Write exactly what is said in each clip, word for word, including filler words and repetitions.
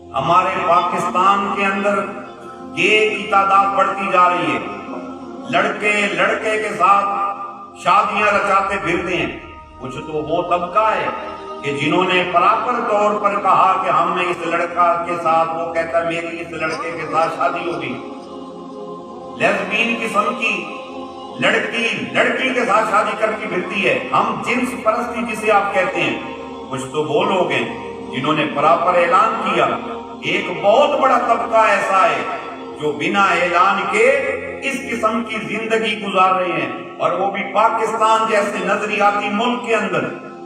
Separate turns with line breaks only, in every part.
ہمارے پاکستان کے اندر گے کی تعداد بڑھتی جا رہی ہے. لڑکے لڑکے کے ساتھ شادیاں رچاتے پھرتے ہیں. کچھ تو وہ طبقہ ہے کہ جنہوں نے پراپر طور پر کہا کہ ہم نے اس لڑکا کے ساتھ، وہ کہتا ہے میری اس لڑکے کے ساتھ شادی ہوگی. لیزبین قسم کی لڑکی لڑکی کے ساتھ شادی کرتی پھرتی ہے. ہم جنس پرستی جسے آپ کہتے ہیں. کچھ تو وہ لوگ ہیں جنہوں نے پراپر اعلان کیا. ایک بہت بڑا طبقہ ایسا ہے جو بنا اعلان کے اس قسم کی زندگی گزار رہے ہیں، اور وہ بھی پاکستان جیسے نظریاتی ملک کے اندر،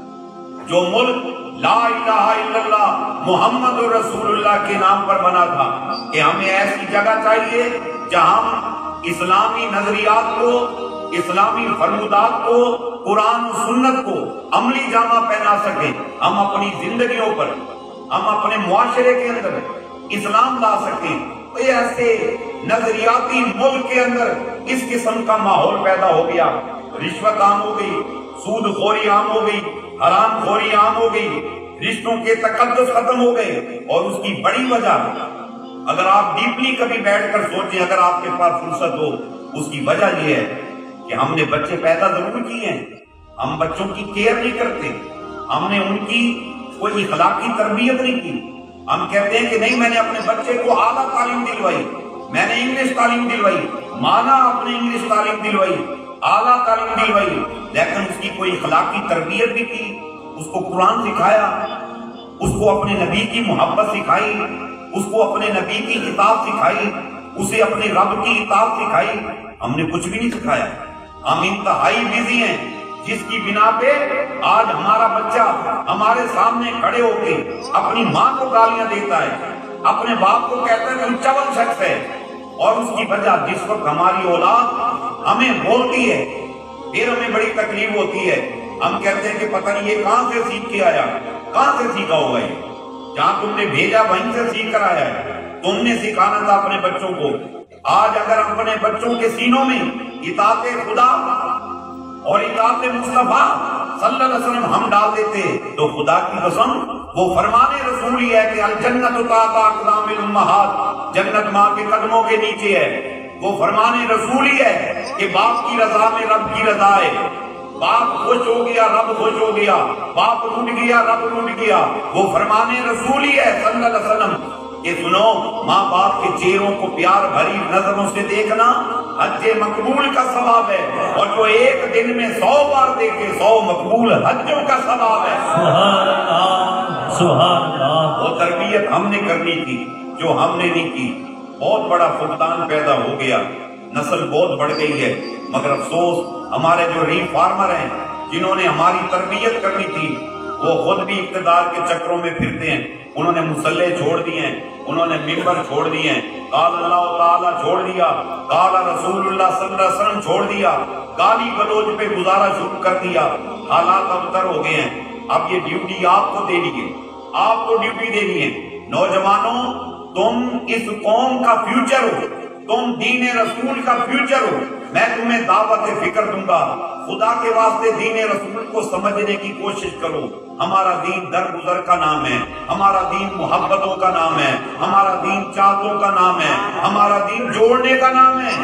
جو ملک لا الہ الا اللہ محمد رسول اللہ کے نام پر بنا تھا. کہ ہمیں ایسی جگہ چاہیے جہاں ہم اسلامی نظریات کو، اسلامی فرمودات کو، قرآن و سنت کو عملی جامہ پہنا سکیں. ہم اپنی زندگیوں پر، ہم اپنے معاشرے کے اندر اسلام لا سکیں. ایسے نظریاتی ملک کے اندر اس قسم کا ماحول پیدا ہو گیا. رشوت عام ہو گئی، سود خوری عام ہو گئی، حرام خوری عام ہو گئی، رشتوں کے تقدس ختم ہو گئے. اور اس کی بڑی وجہ، اگر آپ ڈیپلی کبھی بیٹھ کر سوچیں، اگر آپ کے پاس فرصت ہو، اس کی وجہ یہ ہے کہ ہم نے بچے پیدا ضرور کیے ہیں، ہم بچوں کی کیئر نہیں کرتے. ہم نے ان کی کوئی اخلاقی تربیت نہیں کی. ہم کہتے ہیں کہ نہیں، میں نے اپنے بچے کو اعلیٰ تعلیم دلوائی، میں نے انگلش تعلیم دلوائی، مانا آپ نے انگلش تعلیم دلوائی، اعلیٰ تعلیم دلوائی، لیکن اس کی کوئی اخلاقی تربیت بھی کی. اس کو قرآن سکھایا، اس کو اپنے نبی کی محبت سکھائی، اس کو اپنے نبی کی اطاعت سکھائی، اسے اپنے رب کی اطاعت سکھائی. ہم نے کچھ بھی نہیں سکھایا. ہم انتہائی بزی ہیں، جس کی بنا پہ آج ہمارا بچہ ہمارے سامنے کھڑے ہو کے اپنی ماں کو گالیاں دیتا ہے، اپنے باپ کو کہتا ہے کہ چول شخص ہے. اور اس کی وجہ، جس وقت ہماری اولاد ہمیں بولتی ہے پھر ہمیں بڑی تکلیف ہوتی ہے. ہم کہتے ہیں کہ پتہ نہیں یہ کہاں سے سیکھ کے آیا، کہاں سے سیکھا ہوگا یہ؟ جہاں تم نے بھیجا وہیں سے سیکھ کر آیا ہے. تم نے سکھانا تھا اپنے بچوں کو. آج اگر اپنے بچوں کے سینوں میں اطاعت خدا اور اطاعت مصطفیٰ صلی اللہ علیہ وسلم ہم ڈال دیتے تو خدا کی قسم وہ فرمان رسول ہی ہے کہ الجنت تحت اقدام الامہات، جنت ماں کے قدموں کے نیچے ہے. وہ فرمان رسول ہی ہے کہ باپ کی رضا میں رب کی رضا ہے. باپ خوش ہو گیا، رب خوش ہو گیا، باپ روٹ گیا، رب روٹ گیا. وہ فرمان رسول ہی ہے صلی اللہ علیہ وسلم کہ سنو، ماں باپ کے چہروں کو پیار بھری نظروں سے دیکھنا حج مقبول کا ثواب ہے، اور جو ایک دن میں سو بار دیکھے سو مقبول حجوں کا ثواب ہے.
سبحان اللہ، سبحان اللہ.
وہ تربیت ہم نے کرنی تھی جو ہم نے نہیں کی. بہت بڑا فقدان پیدا ہو گیا، نسل بہت بڑھ گئی ہے. مگر افسوس، ہمارے جو ری فارمر ہیں جنہوں نے ہماری تربیت کرنی تھی، وہ خود بھی اقتدار کے چکروں میں پھرتے ہیں. انہوں نے مصلے چھوڑ دیے ہیں، انہوں نے ممبر چھوڑ دیے ہیں، قال اللہ تعالیٰ چھوڑ دیا، قال رسول اللہ صلی اللہ علیہ وسلم چھوڑ دیا، گالی گلوچ پہ گزارا شروع کر دیا. حالات ابتر ہو گئے ہیں. اب یہ ڈیوٹی آپ کو دینی ہے، آپ کو ڈیوٹی دینی ہے. نوجوانوں، تم اس قوم کا فیوچر ہو، تم دین رسول کا فیوچر ہو. میں تمہیں دعوت فکر دوں گا. خدا کے واسطے دین رسول کو سمجھنے کی کوشش کرو. ہمارا دین درگزر کا نام ہے، ہمارا دین محبتوں کا نام ہے، ہمارا دین چاہتوں کا نام ہے، ہمارا دین جوڑنے کا نام ہے.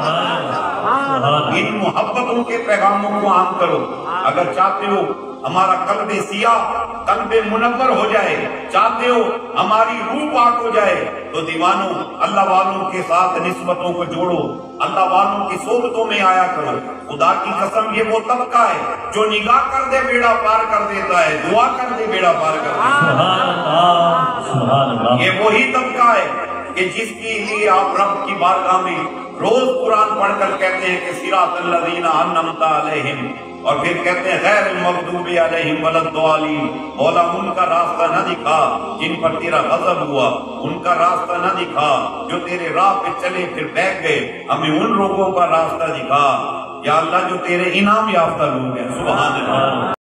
ان محبتوں کے پیغاموں کو عام کرو. اگر چاہتے ہو ہمارا قلب سیاہ، قلب منور ہو جائے، چاہتے ہو ہماری روح پاک ہو جائے، تو دیوانوں، اللہ والوں کے ساتھ نسبتوں کو جوڑو، اللہ والوں کی صحبتوں میں آیا کرو. خدا کی قسم یہ وہ طبقہ ہے جو نگاہ کر دے بیڑا پار کر دیتا ہے، دعا کر دے بیڑا پار کر دیتا ہے.
سبحان اللہ، سبحان اللہ.
یہ وہی طبقہ ہے کہ جس کے لیے آپ رب کی بارگاہ میں روز قرآن پڑھ کر کہتے ہیں کہ صراط الذین انعمت علیہم، اور پھر کہتے ہیں غیر المغضوب علیہم ولا الضالین. مولا ان کا راستہ نہ دکھا جن پر تیرا غضب ہوا، ان کا راستہ نہ دکھا جو تیرے راہ پہ چلے پھر بیٹھ گئے. ہمیں ان لوگوں کا راستہ دکھا یا اللہ جو تیرے انعام یافتہ لوگ ہیں. سبحان اللہ.